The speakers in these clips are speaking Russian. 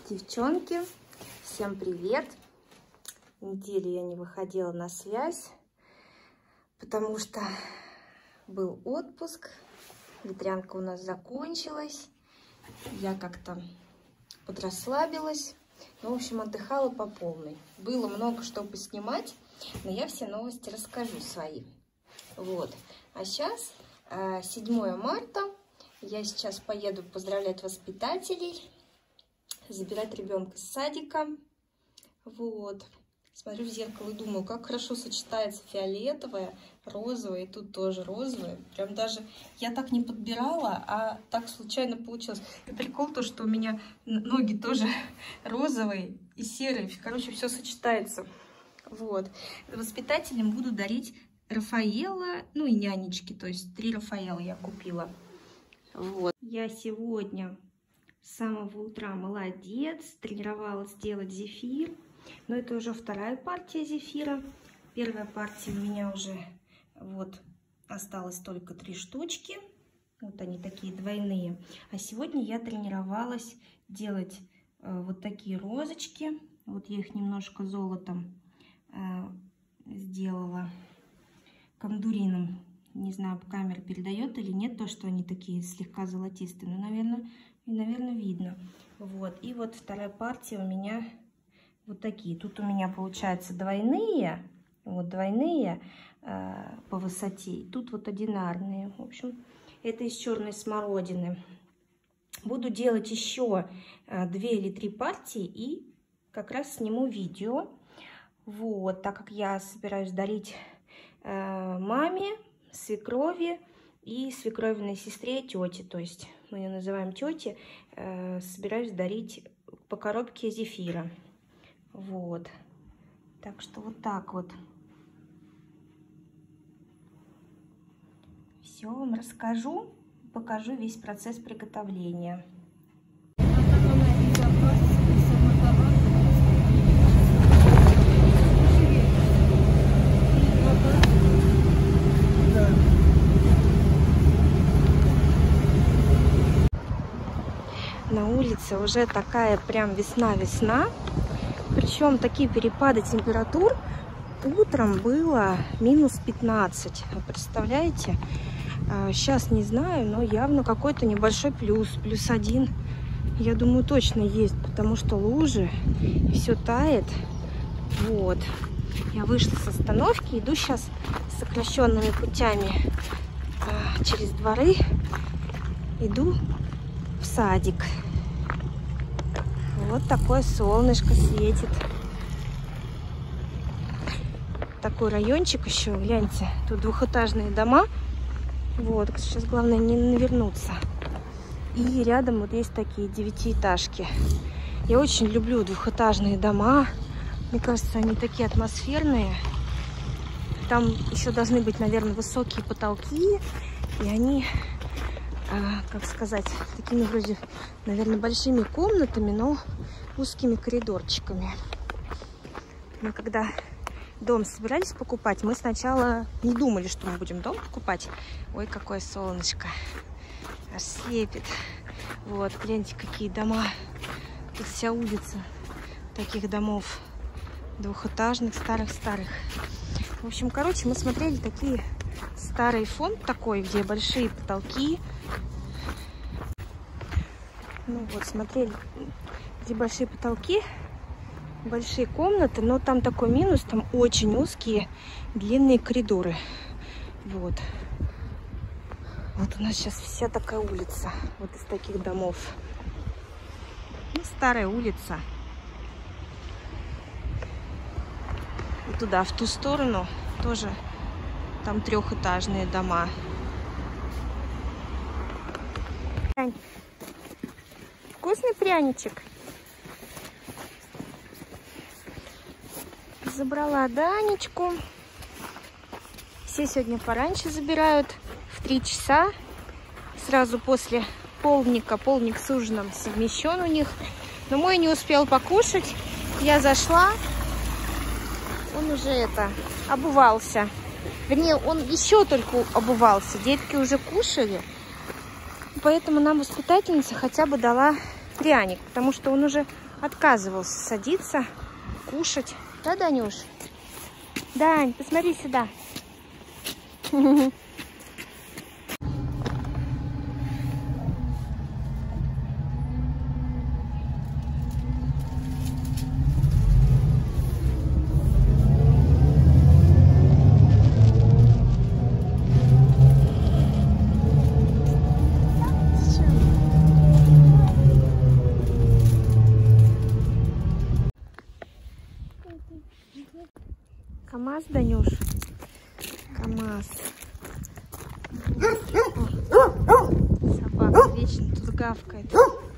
Девчонки, всем привет! Неделю я не выходила на связь, потому что был отпуск, ветрянка у нас закончилась, я как-то подрасслабилась, в общем, отдыхала по полной. Было много что поснимать, но я все новости расскажу свои. Вот. А сейчас 7 марта, я сейчас поеду поздравлять воспитателей, забирать ребенка с садика. Вот. Смотрю в зеркало и думаю, как хорошо сочетается фиолетовое, розовое, и тут тоже розовое. Прям даже я так не подбирала, а так случайно получилось. И прикол то, что у меня ноги тоже розовые и серые. Короче, все сочетается. Вот. Воспитателям буду дарить Рафаэла, ну и нянечки. То есть 3 Рафаэла я купила. Вот. Я сегодня с самого утра молодец, тренировалась делать зефир. Но это уже вторая партия зефира. Первая партия у меня уже вот осталось только 3 штучки. Вот они такие двойные. А сегодня я тренировалась делать вот такие розочки. Вот я их немножко золотом сделала, камдурином. Не знаю, камера передает или нет, то, что они такие слегка золотистые. Но, наверное, видно. Вот. И вот вторая партия у меня вот такие. Тут у меня получается двойные. Вот двойные по высоте. Тут вот одинарные. В общем, это из черной смородины. Буду делать еще 2 или 3 партии. И как раз сниму видео. Вот. Так как я собираюсь дарить маме, свекрови и свекровиной сестре, тете. То есть мы ее называем тете. Собираюсь дарить по коробке зефира. Вот. Так что вот так вот. Все вам расскажу. Покажу весь процесс приготовления. На улице уже такая прям весна-весна. Причем такие перепады температур. Утром было минус 15. Вы представляете? Сейчас не знаю, но явно какой-то небольшой плюс. Плюс 1. Я думаю, точно есть, потому что лужи. Все тает. Вот. Я вышла с остановки. Иду сейчас сокращенными путями через дворы. Иду в садик. Вот такое солнышко светит. Такой райончик еще, гляньте. Тут двухэтажные дома. Вот, сейчас главное не навернуться. И рядом вот есть такие 9-этажки. Я очень люблю двухэтажные дома. Мне кажется, они такие атмосферные. Там еще должны быть, наверное, высокие потолки. И они, как сказать, такими вроде, наверное, большими комнатами, но узкими коридорчиками. Мы когда дом собирались покупать, мы сначала не думали, что мы будем дом покупать. Ой, какое солнышко. Аж слепит. Вот, гляньте, какие дома. Тут вся улица таких домов. Двухэтажных, старых-старых. В общем, короче, мы смотрели такие старый фонд такой, где большие потолки. Ну вот, смотрели, где большие потолки, большие комнаты, но там такой минус, там очень узкие, длинные коридоры. Вот. Вот у нас сейчас вся такая улица, вот из таких домов. Ну, старая улица. И туда, в ту сторону, тоже там 3-этажные дома. Вкусный пряничек. Забрала Данечку. Все сегодня пораньше забирают. В 3 часа. Сразу после полдника. Полдник с ужином совмещен у них. Но мой не успел покушать. Я зашла. Он уже обувался. Вернее, он еще только обувался. Детки уже кушали. Поэтому нам воспитательница хотя бы дала пряник, потому что он уже отказывался садиться, кушать. Да, Данюш? Дань, посмотри сюда. КамАЗ, Данюш? КамАЗ. Собака вечно тут гавкает.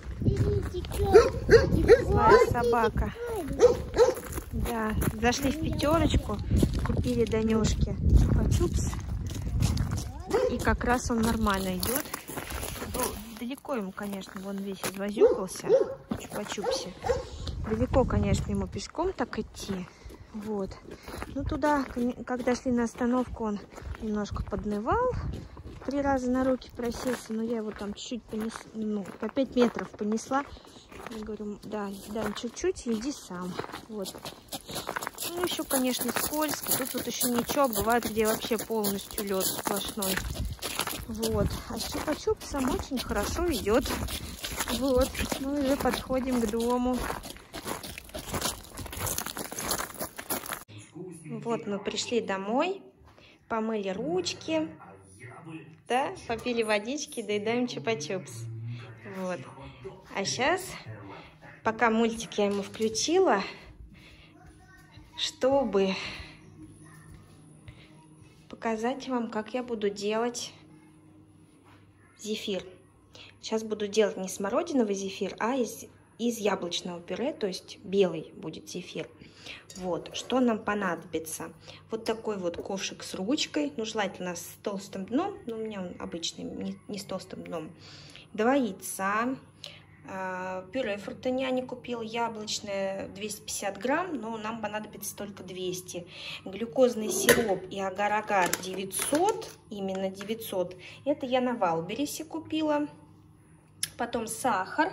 Злая собака. Да, зашли в пятерочку, купили Данюшке чупа-чупс. И как раз он нормально идет. Далеко ему, конечно, вон весь извозюкался в чупа-чупсе. Далеко, конечно, ему пешком так идти. Вот. Ну, туда, когда шли на остановку, он немножко поднывал. 3 раза на руки просился, но я его там чуть-чуть понесла, ну, по 5 метров понесла. Я говорю, да, чуть-чуть, иди сам. Вот. Ну, еще, конечно, скользко. Тут вот еще ничего, бывает, где вообще полностью лед сплошной. Вот. А с чупа-чупсом очень хорошо идет. Вот. Мы уже подходим к дому. Вот мы пришли домой, помыли ручки, да, попили водички, доедаем чупа-чупс. Вот. А сейчас, пока мультик я ему включила, чтобы показать вам, как я буду делать зефир. Сейчас буду делать не смородиновый зефир, а из яблочного пюре, то есть белый будет зефир. Вот, что нам понадобится. Вот такой вот ковшик с ручкой, ну, желательно с толстым дном, но у меня он обычный, не с толстым дном. 2 яйца, пюре фрутоняни купил, яблочное 250 грамм, но нам понадобится только 200. Глюкозный сироп и агар-агар 900, именно 900, это я на Валбересе купила. Потом сахар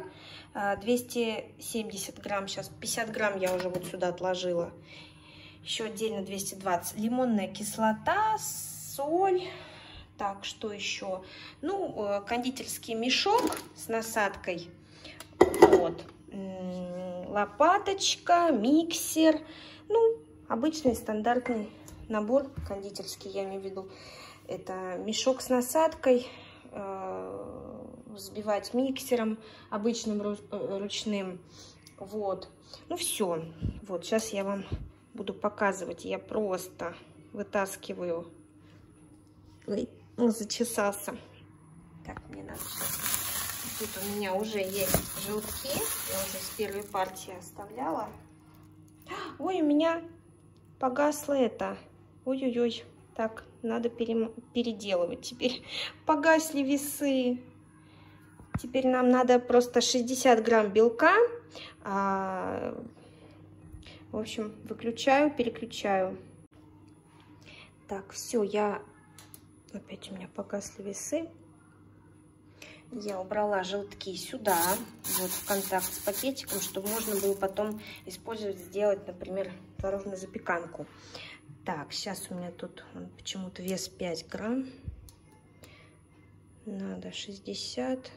270 грамм, сейчас 50 грамм я уже вот сюда отложила. Еще отдельно 220. Лимонная кислота, соль. Так, что еще? Ну, кондитерский мешок с насадкой. Вот. Лопаточка, миксер. Ну, обычный стандартный набор кондитерский, я имею в виду. Это мешок с насадкой. Взбивать миксером обычным ручным. Вот. Ну все. Вот сейчас я вам буду показывать. Я просто вытаскиваю. Ой, он зачесался. Так, мне надо сейчас. Тут у меня уже есть желтки. Я уже с первой партии оставляла. Ой, у меня погасло это. Ой-ой-ой. Так, надо переделывать теперь. Погасли весы. Теперь нам надо просто 60 грамм белка. В общем, выключаю, переключаю. Так, все, опять у меня погасли весы. Я убрала желтки сюда, вот в контакт с пакетиком, чтобы можно было потом использовать, сделать, например, творожную запеканку. Так, сейчас у меня тут почему-то вес 5 грамм. Надо 60.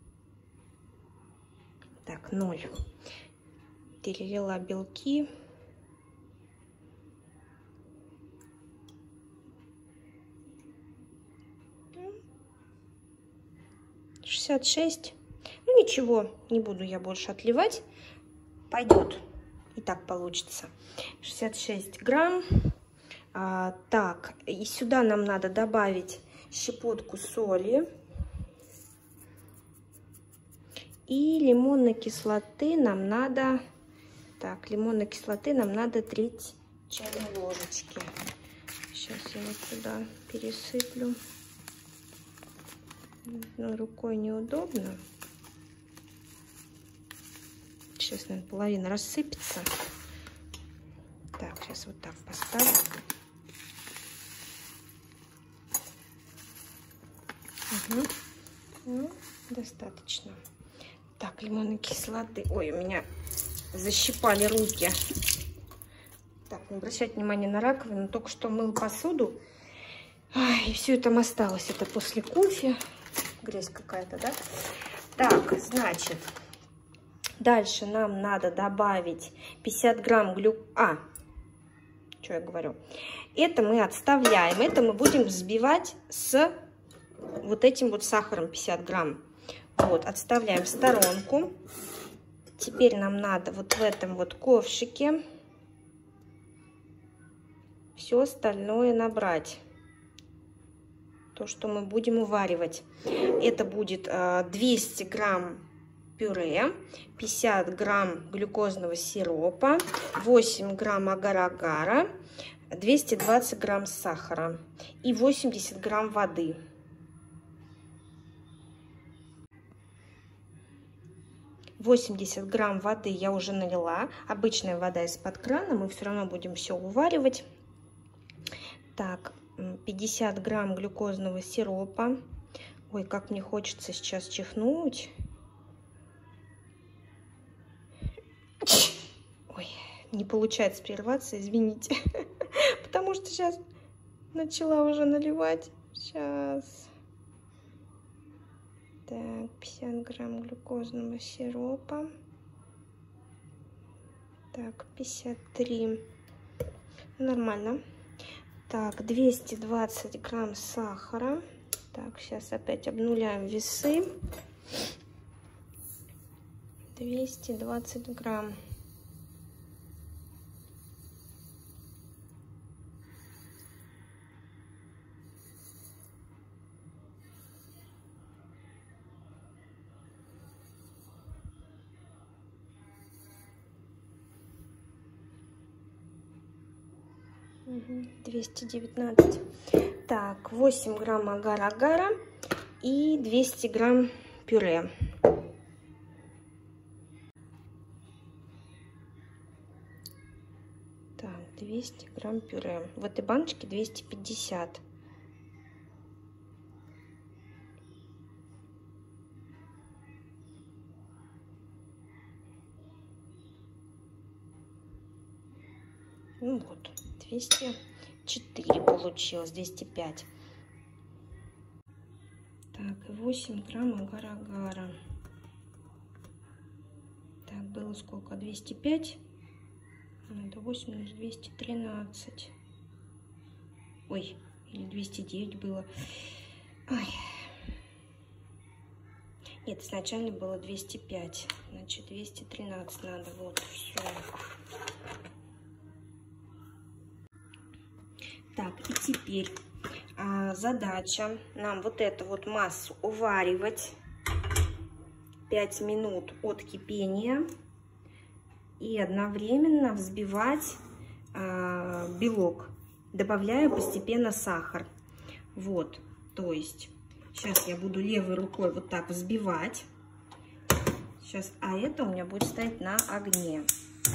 Так, 0. Перелила белки. — 66. Ну ничего, не буду я больше отливать. Пойдет. И так получится. 66 грамм. Так, и сюда нам надо добавить щепотку соли. И лимонной кислоты нам надо... Так, лимонной кислоты нам надо 3 чайные ложечки. Сейчас я вот сюда пересыплю. Но рукой неудобно. Сейчас, наверное, половина рассыпется. Так, сейчас вот так поставлю. Угу. Ну, достаточно. Так, лимонной кислоты. Ой, у меня защипали руки. Так, не обращать внимания на раковину. Только что мыл посуду. Ой, и все там осталось. Это после кофе. Грязь какая-то, да? Так, значит, дальше нам надо добавить 50 грамм что я говорю? Это мы отставляем. Это мы будем взбивать с вот этим вот сахаром 50 грамм. Вот, отставляем в сторонку. Теперь нам надо вот в этом вот ковшике все остальное набрать. То, что мы будем уваривать. Это будет 200 грамм пюре, 50 грамм глюкозного сиропа, 8 грамм агар-агара, 220 грамм сахара и 80 грамм воды. «80 грамм воды я уже налила. Обычная вода из-под крана. Мы все равно будем все уваривать. Так, 50 грамм глюкозного сиропа. Ой, как мне хочется сейчас чихнуть. Ой, не получается прерваться, извините. Потому что сейчас начала уже наливать. Сейчас. Так, 50 грамм глюкозного сиропа. Так, 53. Нормально. Так, 220 грамм сахара. Так, сейчас опять обнуляем весы. 220 грамм. Угу, 219. Так, 8 грамм агар-агара и 200 грамм пюре. Так, 200 грамм пюре. В этой баночке 250. Ну вот, 204 получилось, 205. Так, и 8 грамм агар-агара. Так, было сколько? 205. Надо 8 на 213. Ой, или 209 было. Ой. Нет, изначально было 205. Значит, 213 надо. Вот, все. Так, и теперь задача нам вот эту вот массу уваривать 5 минут от кипения и одновременно взбивать белок, добавляя постепенно сахар. Вот, то есть сейчас я буду левой рукой вот так взбивать. Сейчас, а это у меня будет стоять на огне.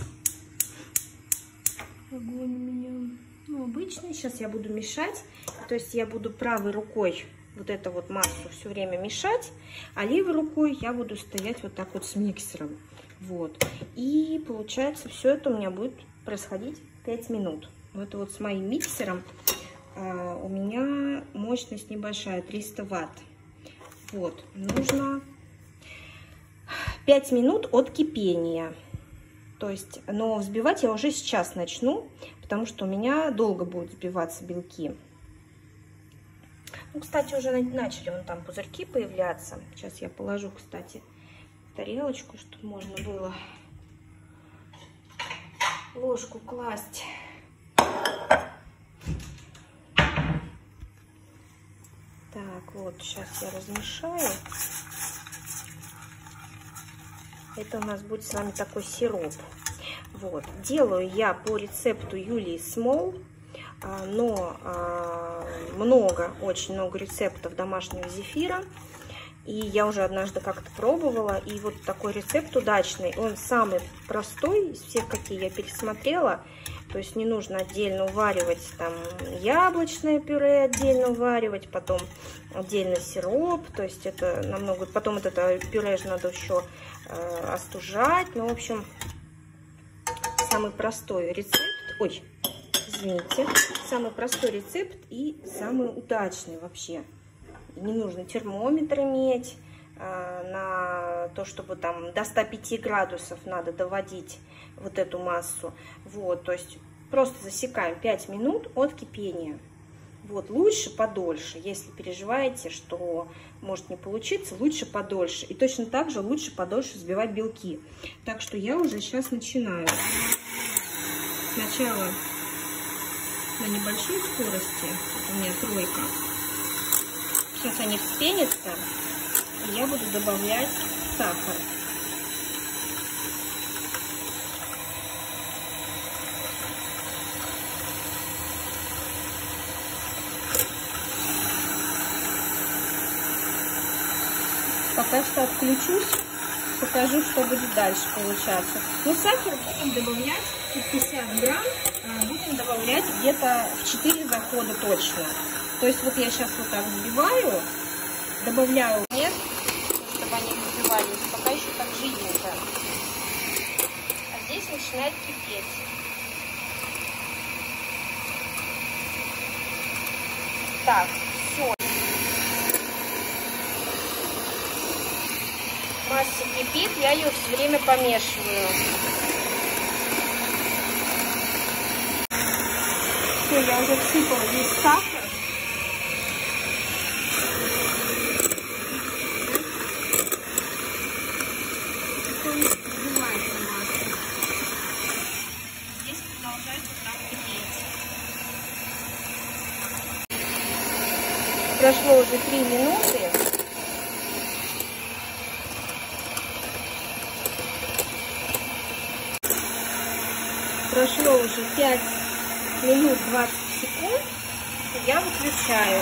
Огонь у меня... Ну, обычный. Сейчас я буду мешать, то есть я буду правой рукой вот эту вот массу все время мешать, а левой рукой я буду стоять вот так вот с миксером. Вот. И получается, все это у меня будет происходить 5 минут. Вот вот с моим миксером у меня мощность небольшая, 300 ватт. Вот. Нужно 5 минут от кипения. То есть, но взбивать я уже сейчас начну, потому что у меня долго будут взбиваться белки. Ну, кстати, уже начали вон там пузырьки появляться. Сейчас я положу, кстати, тарелочку, чтобы можно было ложку класть. Так, вот, сейчас я размешаю. Это у нас будет с вами такой сироп. Вот. Делаю я по рецепту Юлии Смол, но очень много рецептов домашнего зефира. И я уже однажды как-то пробовала, и вот такой рецепт удачный. Он самый простой из всех, какие я пересмотрела. То есть не нужно отдельно уваривать там яблочное пюре, отдельно уваривать, потом отдельно сироп. То есть это намного... Потом это пюре же надо еще остужать. Ну, в общем, самый простой рецепт. Ой, извините. Самый простой рецепт и самый удачный вообще. Не нужно термометр иметь на то, чтобы там до 105 градусов надо доводить вот эту массу. Вот, то есть просто засекаем 5 минут от кипения. Вот, лучше подольше, если переживаете, что может не получиться, лучше подольше. И точно так же лучше подольше взбивать белки. Так что я уже сейчас начинаю. Сначала на небольшой скорости, у меня 3. Сейчас они вспенятся, и я буду добавлять сахар. Пока что отключусь, покажу, что будет дальше получаться. Ну, сахар будем добавлять, 50 грамм, будем добавлять где-то в 4 захода точно. То есть вот я сейчас вот так взбиваю, добавляю мед, чтобы они взбивались, пока еще так жиденько. А здесь начинает кипеть. Так, все. Масса кипит, я ее все время помешиваю. Все, я уже всыпала весь сахар. Взбивается масса. Здесь продолжает вот так кипеть. Прошло уже 3 минуты. Прошло уже 5 минут 20 секунд, и я выключаю.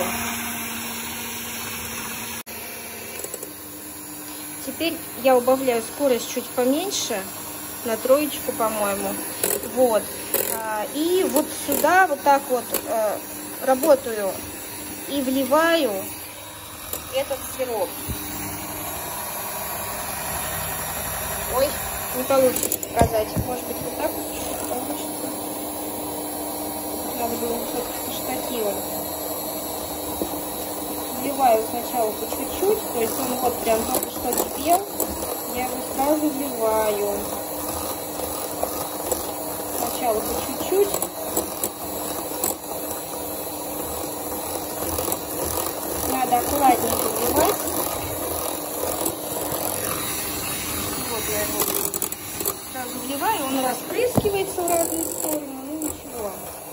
Теперь я убавляю скорость чуть поменьше, на 3, по-моему. Вот. И вот сюда вот так вот работаю и вливаю этот сироп. Ой, не получится показать. Может быть, вот так вот чуть-чуть получится. Надо было все-таки штативом. Вливаю сначала по чуть-чуть, то есть он вот прям только что кипел. Я его сразу вливаю. Сначала по чуть-чуть. Надо аккуратненько вливать. Вот я его сразу вливаю, он распрыскивается в разные стороны, ну ничего.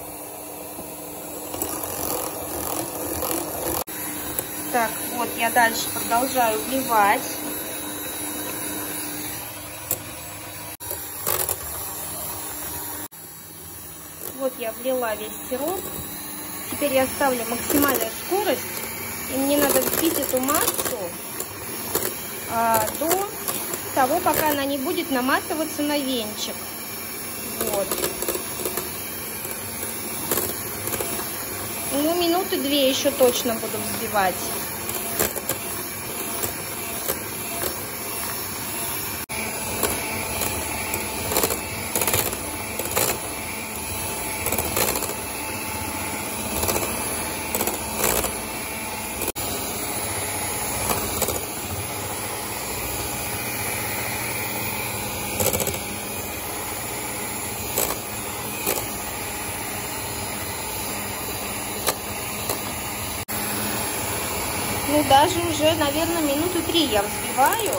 Так, вот я дальше продолжаю вливать. Вот я влила весь сироп. Теперь я ставлю максимальную скорость. И мне надо взбить эту массу до того, пока она не будет наматываться на венчик. Вот. Ну, минуты 2 еще точно буду взбивать. Ну, даже уже, наверное, минуты 3 я взбиваю.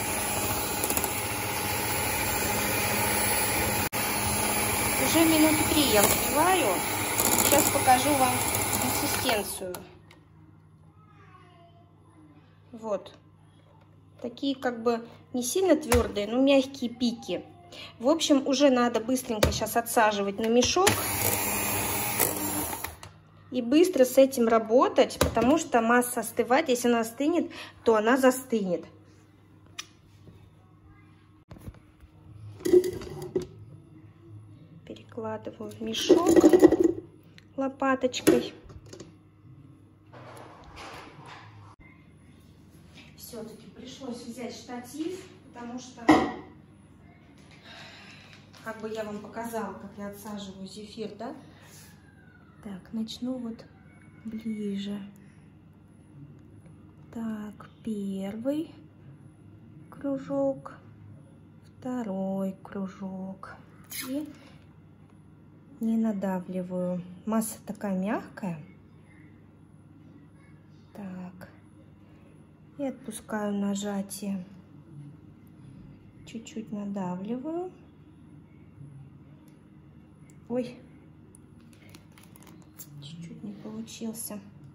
Уже минуты 3 я взбиваю. Сейчас покажу вам консистенцию. Вот. Такие как бы не сильно твердые, но мягкие пики. В общем, уже надо быстренько сейчас отсаживать на мешок. И быстро с этим работать, потому что масса остывает. Если она остынет, то она застынет. Перекладываю в мешок лопаточкой. Все-таки пришлось взять штатив, потому что как бы я вам показала, как я отсаживаю зефир, да? Так, начну вот ближе. Так, первый кружок, второй кружок. И не надавливаю. Масса такая мягкая. Так. И отпускаю нажатие. Чуть-чуть надавливаю. Ой. Чуть-чуть не получился.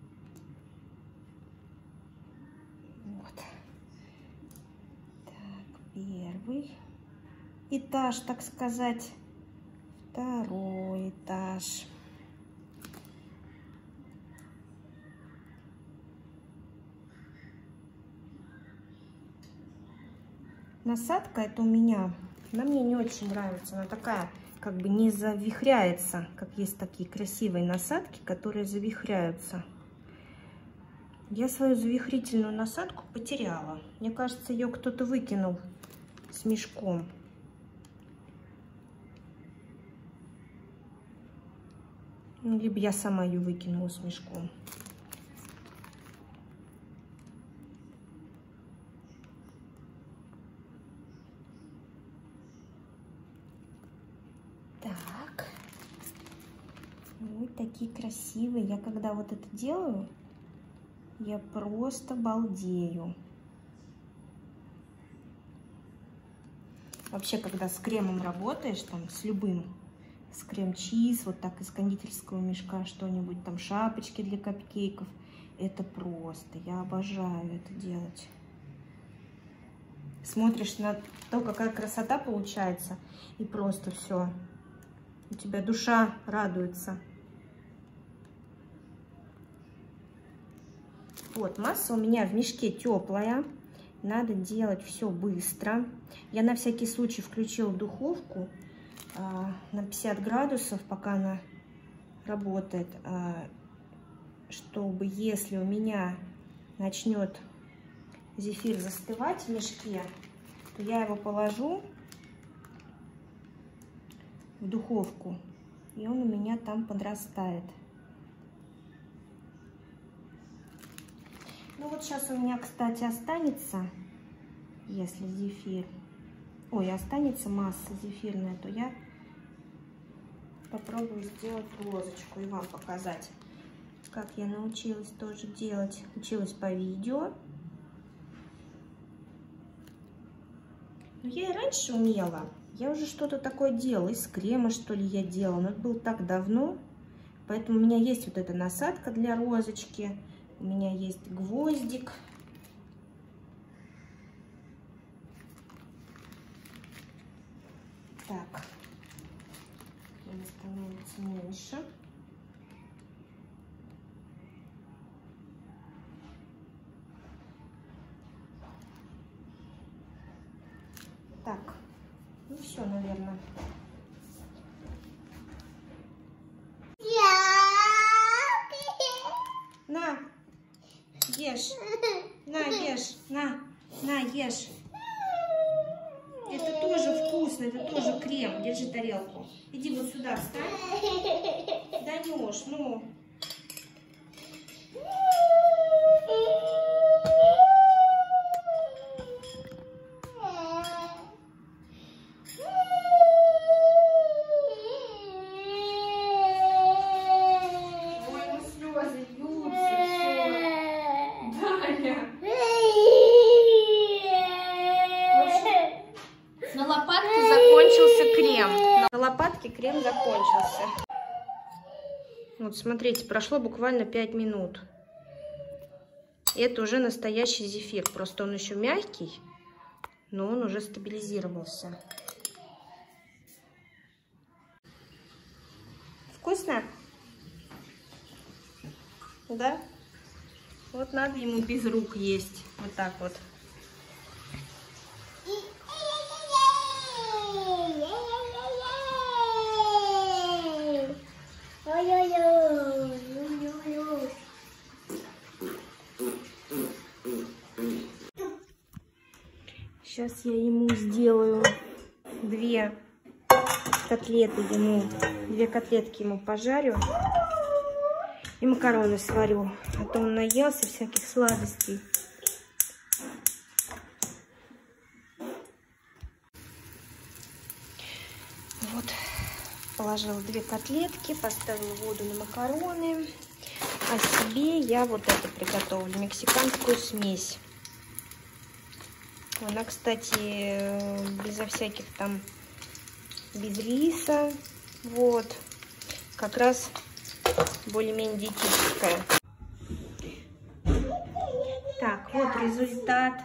Вот. Так, первый этаж, так сказать. Второй этаж. Насадка это у меня, она мне не очень нравится. Она такая, как бы не завихряется, как есть такие красивые насадки, которые завихряются. Я свою завихрительную насадку потеряла. Мне кажется, ее кто-то выкинул с мешком. Либо я сама ее выкинула с мешком. Так. Вот такие красивые. Я когда вот это делаю, я просто балдею. Вообще, когда с кремом работаешь, там, с любым, с крем-чиз, вот так из кондитерского мешка что-нибудь, там шапочки для капкейков. Это просто, я обожаю это делать. Смотришь на то, какая красота получается, и просто все, у тебя душа радуется. Вот, масса у меня в мешке теплая, надо делать все быстро. Я на всякий случай включила духовку на 50 градусов, пока она работает, чтобы если у меня начнет зефир застывать в мешке, то я его положу в духовку, и он у меня там подрастает. Ну вот сейчас у меня, кстати, останется, если зефир, останется масса зефирная, то я попробую сделать розочку и вам показать, как я научилась тоже делать. Училась по видео. Но я и раньше умела. Я уже что-то такое делала. Из крема, что ли, я делала. Но это было так давно. Поэтому у меня есть вот эта насадка для розочки. У меня есть гвоздик. Так. Она становится меньше. Так. Ну все, наверное. На, ешь. На, ешь. На, ешь. Это тоже вкусно, это тоже крем. Держи тарелку. Иди вот сюда, встань. Даешь, ну. На лопатке закончился крем. На лопатке крем закончился. Вот, смотрите, прошло буквально 5 минут. Это уже настоящий зефир. Просто он еще мягкий, но он уже стабилизировался. Вкусно? Да? Вот надо ему без рук есть. Вот так вот. Сейчас я ему сделаю 2 котлеты ему, 2 котлетки ему пожарю и макароны сварю. А то он наелся всяких сладостей. Вот, положила 2 котлетки, поставила воду на макароны. А себе я вот это приготовлю, мексиканскую смесь. Она, кстати, безо всяких там, без риса. Вот, как раз более-менее диетическая. Так, вот результат.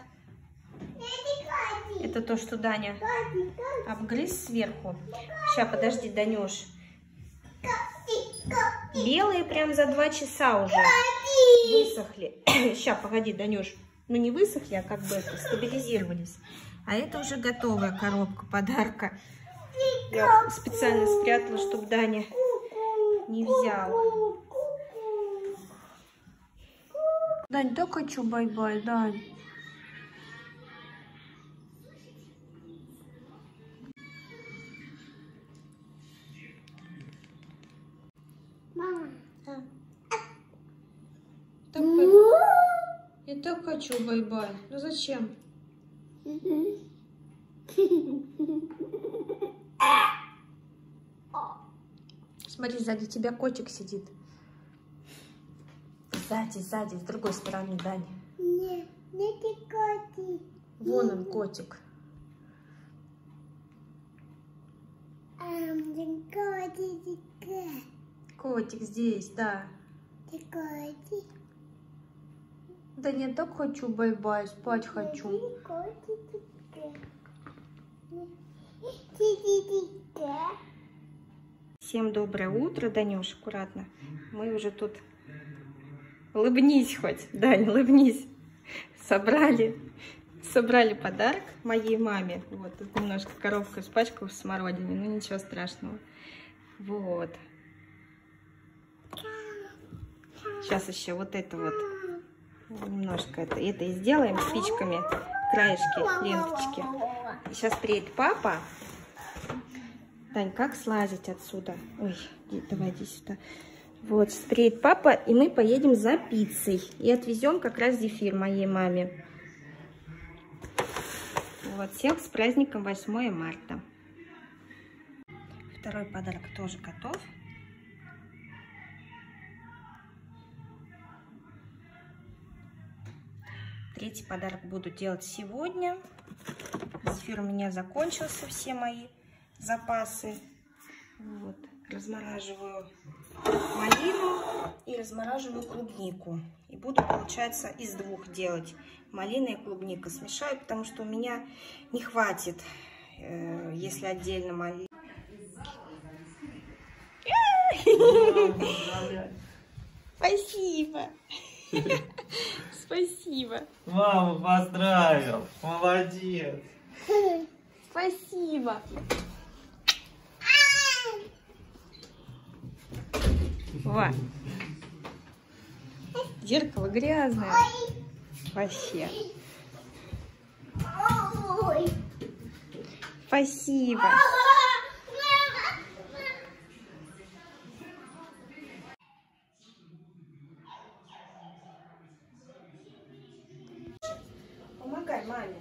Это то, что Даня обгрыз сверху. Сейчас, подожди, Данюш. Белые прям за 2 часа уже высохли. Сейчас, погоди, Данюш. Ну, не высохли, а как бы это, стабилизировались. А это уже готовая коробка подарка. Я специально спрятала, чтобы Даня не взял. Дань, так хочу бай-бай, Дань. Мама. Я так хочу бай-бай. Ну зачем? Смотри, сзади тебя котик сидит. Сзади, с другой стороны, Даня. Нет, не котик. Вон он, котик. Котик здесь, да. Котик. Да нет, так хочу бай-бай, спать хочу. Всем доброе утро, Данюш, аккуратно. Мы уже тут... Улыбнись хоть, Дань, улыбнись. Собрали подарок моей маме. Вот, тут немножко коробка испачкалась в смородине, но ничего страшного. Вот. Сейчас еще вот это вот. Немножко это и сделаем спичками, краешки, ленточки. Сейчас приедет папа. Тань, как слазить отсюда? Ой, давай иди сюда. Вот, приедет папа, и мы поедем за пиццей. И отвезем как раз зефир моей маме. Вот, всех с праздником 8 марта. Второй подарок тоже готов. Третий подарок буду делать сегодня. Зефир у меня закончился, все мои запасы. Вот. Размораживаю малину и размораживаю клубнику. И буду, получается, из 2 делать. Малина и клубника смешаю, потому что у меня не хватит, если отдельно малина. Спасибо. Спасибо. Маму поздравил. Молодец. Спасибо. Ва. Зеркало грязное. Вообще. Спасибо. Помогай маме.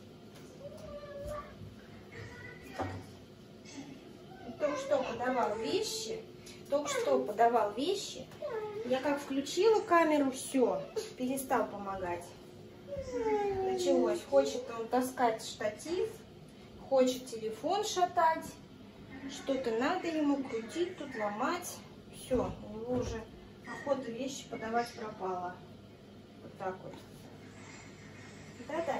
Только что подавал вещи. Я как включила камеру, все, перестал помогать. Началось. Хочет он таскать штатив, хочет телефон шатать. Что-то надо ему крутить, тут ломать. Все, у него уже охота вещи подавать пропала. Вот так вот. Да-да.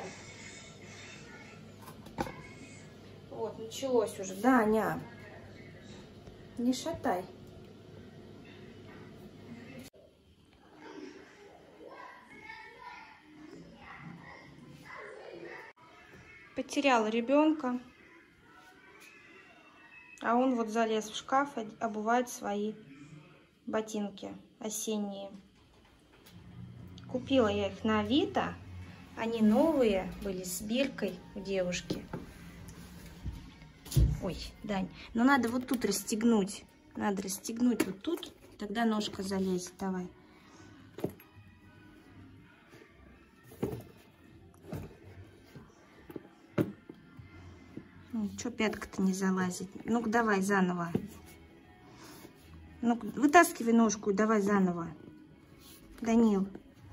Вот, началось уже. Даня, не шатай. Потеряла ребенка, а он вот залез в шкаф, обувает свои ботинки осенние. Купила я их на Авито, они новые были, с биркой у девушки. Ой, Дань, но надо вот тут расстегнуть. Надо расстегнуть вот тут, тогда ножка залезет. Давай. Ну, что пятка-то не залазит? Ну-ка, давай заново. Ну-ка, вытаскивай ножку и давай заново. Данил.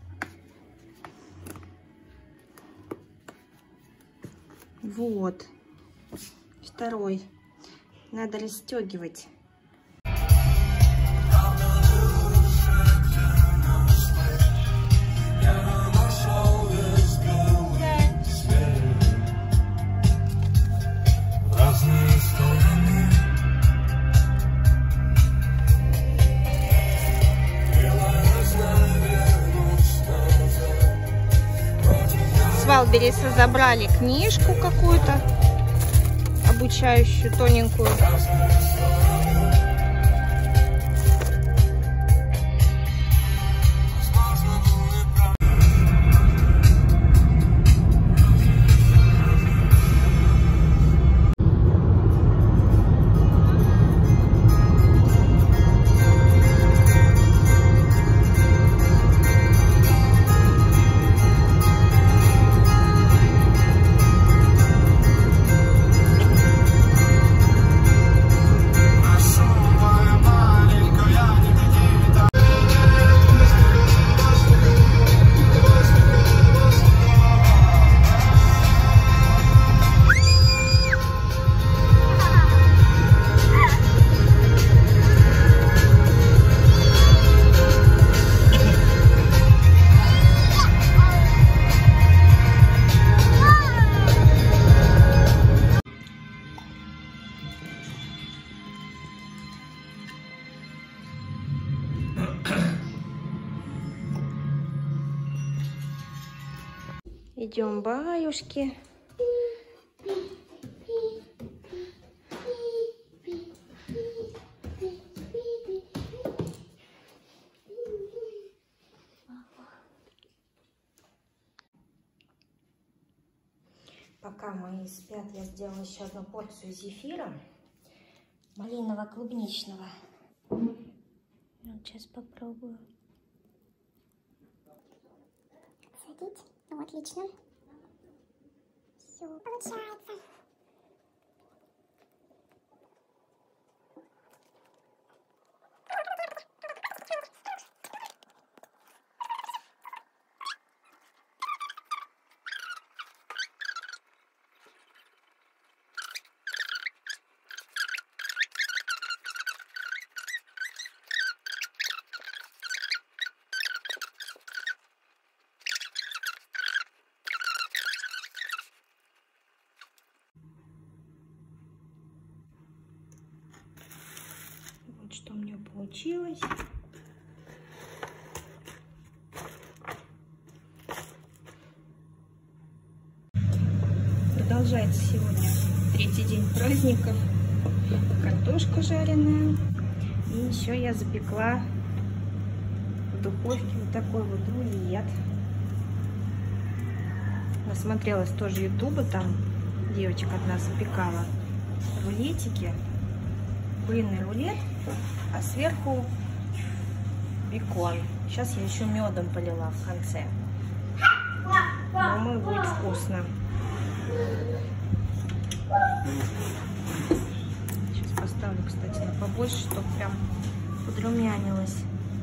Вот. Второй. Надо расстегивать. С Валбериса забрали книжку какую-то обучающую, тоненькую. Идем, баюшки. Пока мои спят, я сделала еще одну порцию зефира малиново-клубничного. Вот сейчас попробую. Садить. Ну, отлично. Все получается. Что у меня получилось. Продолжается сегодня третий день праздников. Картошка жареная. И еще я запекла в духовке вот такой вот рулет. Насмотрелась тоже ютуба, там девочка одна запекала рулетики. Куриный рулет, а сверху бекон. Сейчас я еще медом полила в конце. Думаю, будет вкусно. Сейчас поставлю, кстати, на побольше, чтобы прям подрумянилось.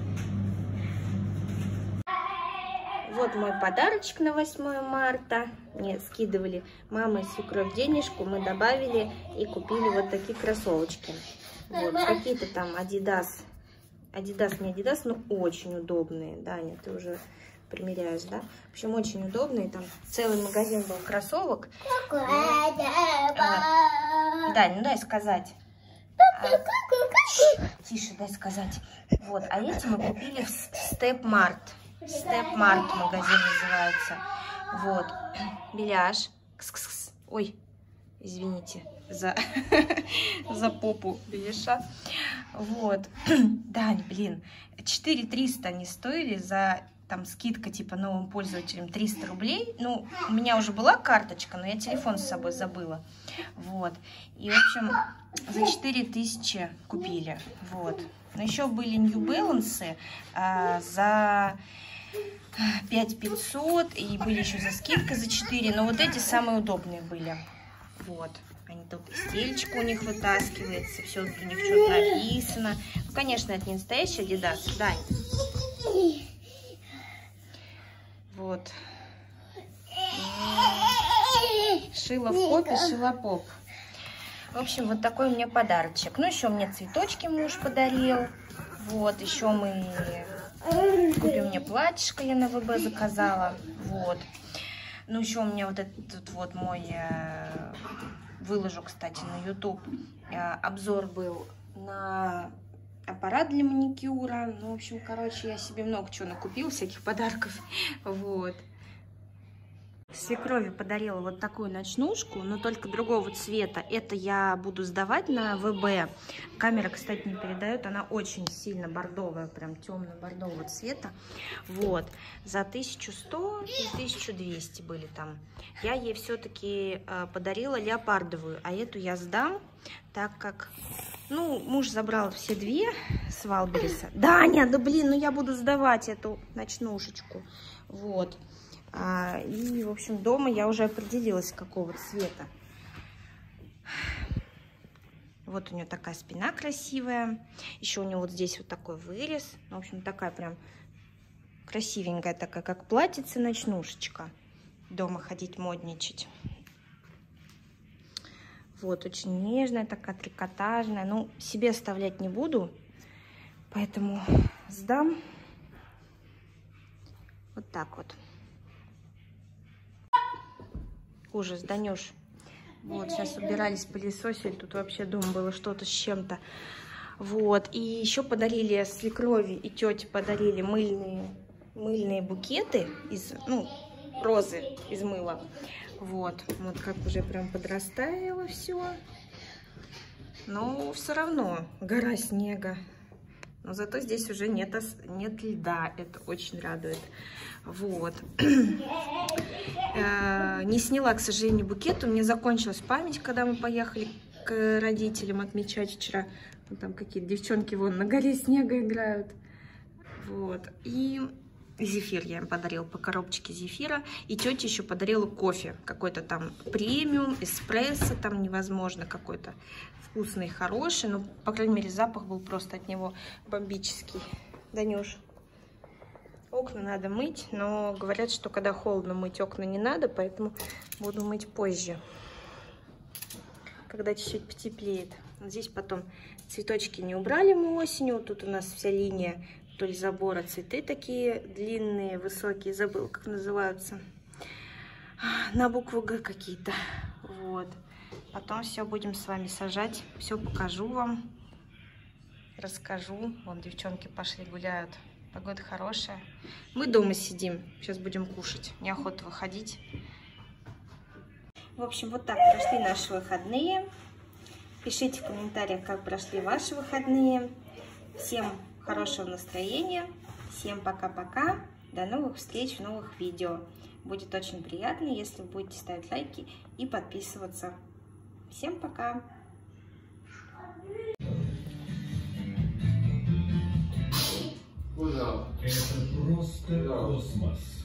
Вот мой подарочек на 8 марта. Мне скидывали мама и свекровь денежку, мы добавили и купили вот такие кроссовочки. Вот, какие-то там Adidas, не Adidas, но очень удобные. Даня, ты уже примеряешь, да? В общем, очень удобные. Там целый магазин был кроссовок. Дань, ну дай сказать. Тише, дай сказать. Вот, а эти мы купили в Step Mart. Step Mart магазин называется. Вот, беляш. Кс-кс-кс. Ой, извините за попу беляша. Вот. Дань, блин, 4300 они стоили за там скидка типа новым пользователям 300 рублей. Ну, у меня уже была карточка, но я телефон с собой забыла. Вот. И, в общем, за 4000 купили. Вот. Но еще были New Balance за 5500, и были еще за скидкой за 4. Но вот эти самые удобные были. Вот. Они тут стельчика у них вытаскивается, все у них что-то написано. Ну, конечно, это не настоящий Adidas, да. Вот. Шила в попе, шила поп. В общем, вот такой у меня подарочек. Ну, еще мне цветочки муж подарил. Вот, еще мы купили мне платьишко, я на ВБ заказала. Вот. Ну, еще у меня вот этот вот мой... Выложу, кстати, на YouTube. Обзор был на аппарат для маникюра. Ну, в общем, короче, я себе много чего накупила, всяких подарков. Вот. Свекрови подарила вот такую ночнушку, но только другого цвета. Это я буду сдавать на ВБ. Камера, кстати, не передает. Она очень сильно бордовая, прям темно-бордового цвета. Вот. За 1100 и 1200 были там. Я ей все-таки подарила леопардовую, а эту я сдам, так как... Ну, муж забрал все две с Валбериса. Даня, да блин, ну я буду сдавать эту ночнушечку. Вот. И, в общем, дома я уже определилась, какого цвета. Вот у нее такая спина красивая. Еще у нее вот здесь вот такой вырез. В общем, такая прям красивенькая, такая, как платьице, ночнушечка. Дома ходить модничать. Вот, очень нежная, такая трикотажная. Ну, себе оставлять не буду, поэтому сдам. Вот так вот. Ужас, Данюш. Вот, сейчас убирались, пылесосили. Тут вообще дома было что-то с чем-то. Вот, и еще подарили свекрови и тете подарили мыльные букеты из, ну, розы из мыла. Вот, вот как уже прям подрастаяло все. Но все равно гора снега. Но зато здесь уже нет льда. Это очень радует. Вот. Не сняла, к сожалению, букет. У меня закончилась память, когда мы поехали к родителям отмечать вчера. Там какие-то девчонки вон на горе снега играют. Вот. И зефир я им подарила, по коробочке зефира. И тетя еще подарила кофе. Какой-то там премиум, эспрессо, там невозможно, какой-то вкусный, хороший. Но, по крайней мере, запах был просто от него бомбический. Данюш, окна надо мыть, но говорят, что когда холодно, мыть окна не надо, поэтому буду мыть позже, когда чуть-чуть потеплеет. Вот здесь потом цветочки не убрали мы осенью. Тут у нас вся линия вдоль забора, цветы такие длинные, высокие, забыла, как называются, на букву Г какие-то. Вот. Потом все будем с вами сажать, все покажу вам, расскажу. Вон девчонки пошли гуляют, погода хорошая. Мы дома сидим, сейчас будем кушать, неохота выходить. В общем, вот так прошли наши выходные. Пишите в комментариях, как прошли ваши выходные. Всем хорошего настроения. Всем пока-пока. До новых встреч в новых видео. Будет очень приятно, если вы будете ставить лайки и подписываться. Всем пока. Это просто космос.